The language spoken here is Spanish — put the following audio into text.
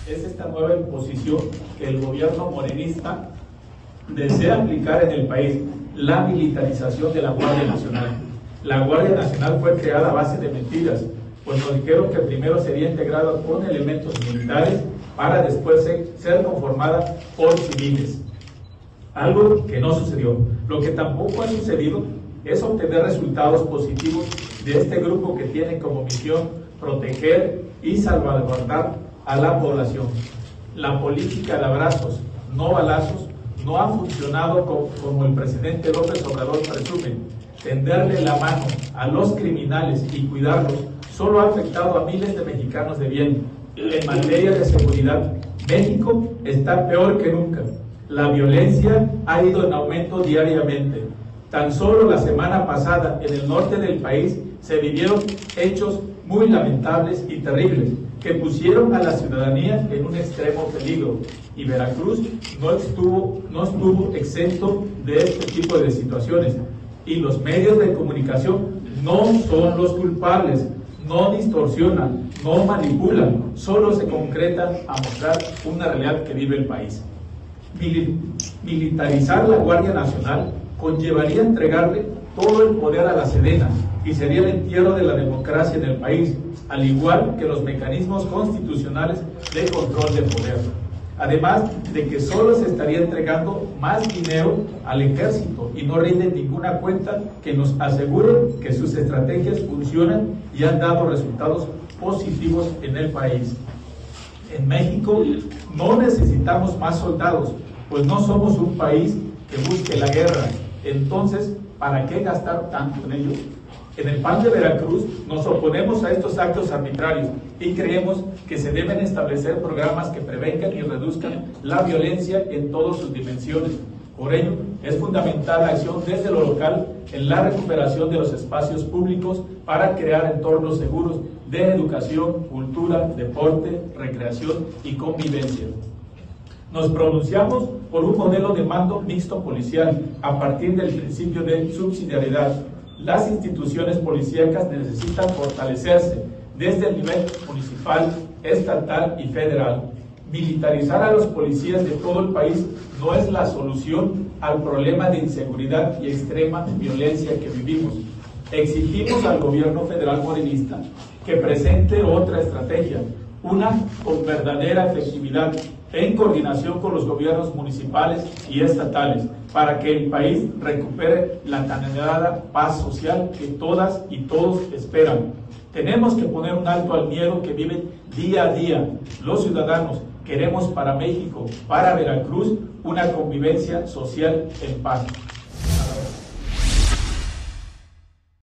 es esta nueva imposición que el gobierno morenista desea aplicar en el país, la militarización de la Guardia Nacional. La Guardia Nacional fue creada a base de mentiras, pues nos dijeron que primero sería integrada con elementos militares para después ser conformada por civiles. Algo que no sucedió. Lo que tampoco ha sucedido es obtener resultados positivos de este grupo que tiene como misión proteger y salvaguardar a la población. La política de abrazos, no balazos, no ha funcionado como el presidente López Obrador presume. Tenderle la mano a los criminales y cuidarlos solo ha afectado a miles de mexicanos de bien. En materia de seguridad, México está peor que nunca. La violencia ha ido en aumento diariamente. Tan solo la semana pasada, en el norte del país, se vivieron hechos muy lamentables y terribles que pusieron a la ciudadanía en un extremo peligro. Y Veracruz no estuvo exento de este tipo de situaciones. Y los medios de comunicación no son los culpables, no distorsionan, no manipulan, solo se concretan a mostrar una realidad que vive el país. Militarizar la Guardia Nacional conllevaría entregarle todo el poder a la Sedena y sería el entierro de la democracia en el país, al igual que los mecanismos constitucionales de control del poder. Además de que solo se estaría entregando más dinero al ejército y no rinden ninguna cuenta que nos aseguren que sus estrategias funcionan y han dado resultados positivos en el país. En México no necesitamos más soldados, pues no somos un país que busque la guerra. Entonces, ¿para qué gastar tanto en ello? En el PAN de Veracruz nos oponemos a estos actos arbitrarios y creemos que se deben establecer programas que prevengan y reduzcan la violencia en todas sus dimensiones. Por ello, es fundamental la acción desde lo local en la recuperación de los espacios públicos para crear entornos seguros de educación, cultura, deporte, recreación y convivencia. Nos pronunciamos por un modelo de mando mixto policial a partir del principio de subsidiariedad. Las instituciones policíacas necesitan fortalecerse desde el nivel municipal, estatal y federal. Militarizar a los policías de todo el país no es la solución al problema de inseguridad y extrema violencia que vivimos. Exigimos al gobierno federal morenista que presente otra estrategia, una con verdadera efectividad, en coordinación con los gobiernos municipales y estatales, para que el país recupere la tan anhelada paz social que todas y todos esperan. Tenemos que poner un alto al miedo que viven día a día los ciudadanos. Queremos para México, para Veracruz, una convivencia social en paz.